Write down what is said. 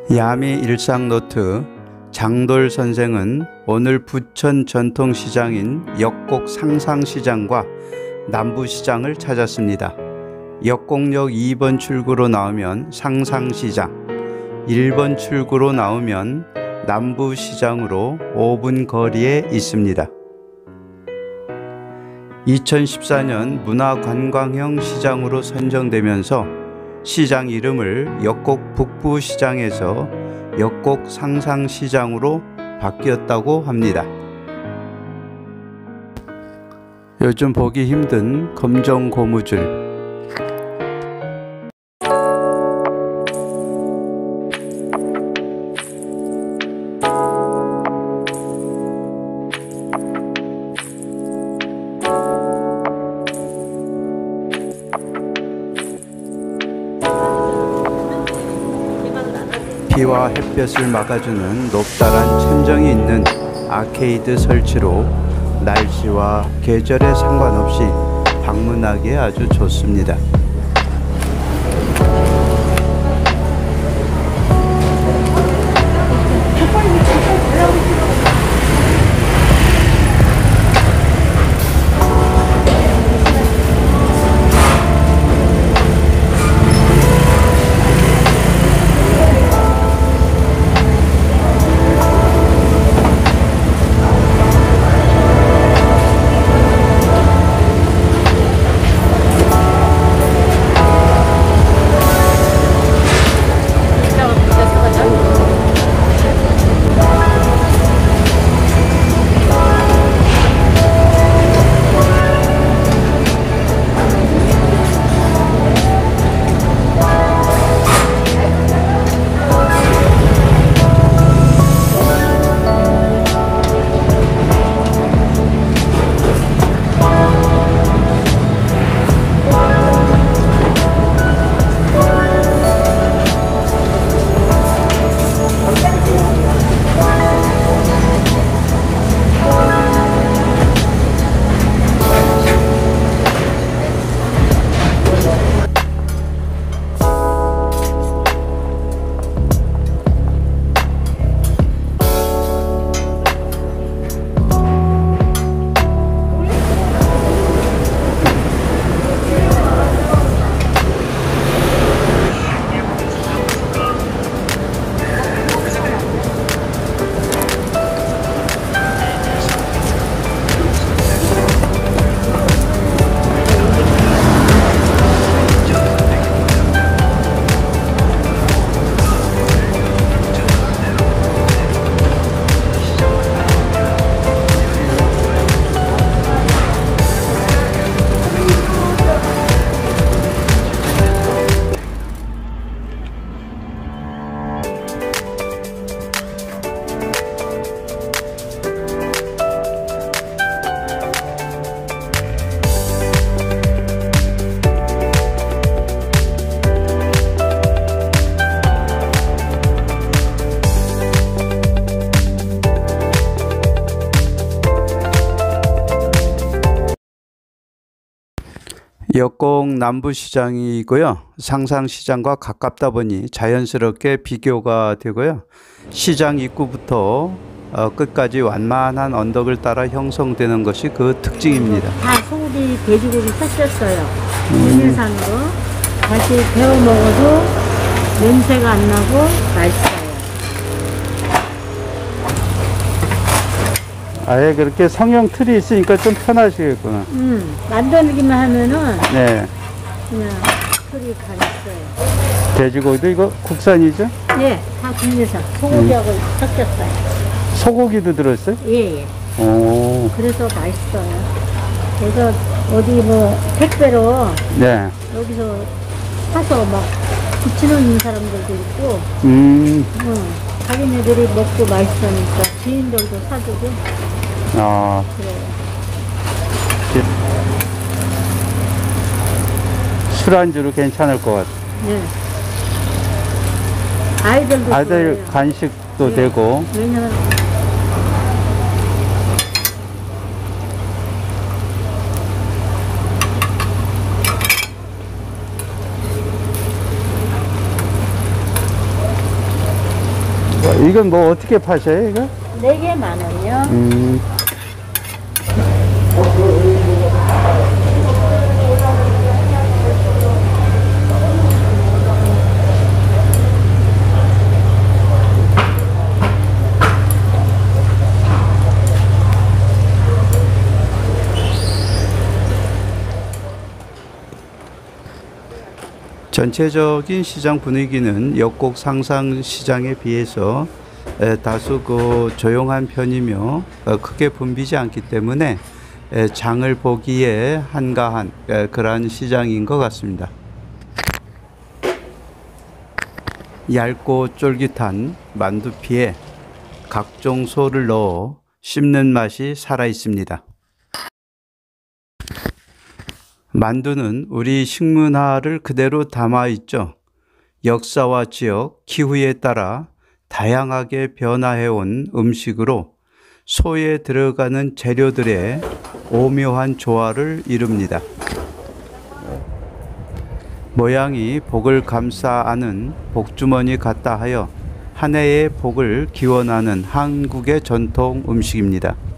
야미 일상노트 장돌 선생은 오늘 부천 전통시장인 역곡 상상시장과 남부시장을 찾았습니다. 역곡역 2번 출구로 나오면 상상시장, 1번 출구로 나오면 남부시장으로 5분 거리에 있습니다. 2014년 문화관광형 시장으로 선정되면서 시장 이름을 역곡 북부시장에서 역곡 상상시장으로 바뀌었다고 합니다. 요즘 보기 힘든 검정 고무줄, 비와 햇볕을 막아주는 높다란 천정이 있는 아케이드 설치로 날씨와 계절에 상관없이 방문하기에 아주 좋습니다. 역곡 남부시장이고요. 상상시장과 가깝다 보니 자연스럽게 비교가 되고요. 시장 입구부터 끝까지 완만한 언덕을 따라 형성되는 것이 그 특징입니다. 다 소고기, 돼지고기 섞였어요. 국내산으로 다시 데워 먹어도 냄새가 안 나고 맛있어요. 아예 그렇게 성형 틀이 있으니까 좀 편하시겠구나. 만들기만 하면은 네. 그냥 틀이 다 있어요. 돼지고기도 이거 국산이죠? 예, 다 국내산. 소고기하고 섞였어요. 소고기도 들었어요? 예, 예. 오. 그래서 맛있어요. 그래서 어디 뭐 택배로 네. 여기서 사서 막 붙이는 사람들도 있고, 자기네들이 먹고 맛있으니까 지인들도 사주고. 아. 그래요. 술안주로 괜찮을 것 같아요. 네. 아이들도 아들 좋아해요. 간식도 네. 되고. 왜냐면 이건 뭐 어떻게 파셔요, 이거? 4개 10,000원이요. 전체적인 시장 분위기는 역곡 상상 시장에 비해서 다소 조용한 편이며 크게 붐비지 않기 때문에 장을 보기에 한가한 그러한 시장인 것 같습니다. 얇고 쫄깃한 만두피에 각종 소를 넣어 씹는 맛이 살아 있습니다. 만두는 우리 식문화를 그대로 담아 있죠. 역사와 지역, 기후에 따라 다양하게 변화해온 음식으로 소에 들어가는 재료들의 오묘한 조화를 이룹니다. 모양이 복을 감싸 안은 복주머니 같다 하여 한 해의 복을 기원하는 한국의 전통 음식입니다.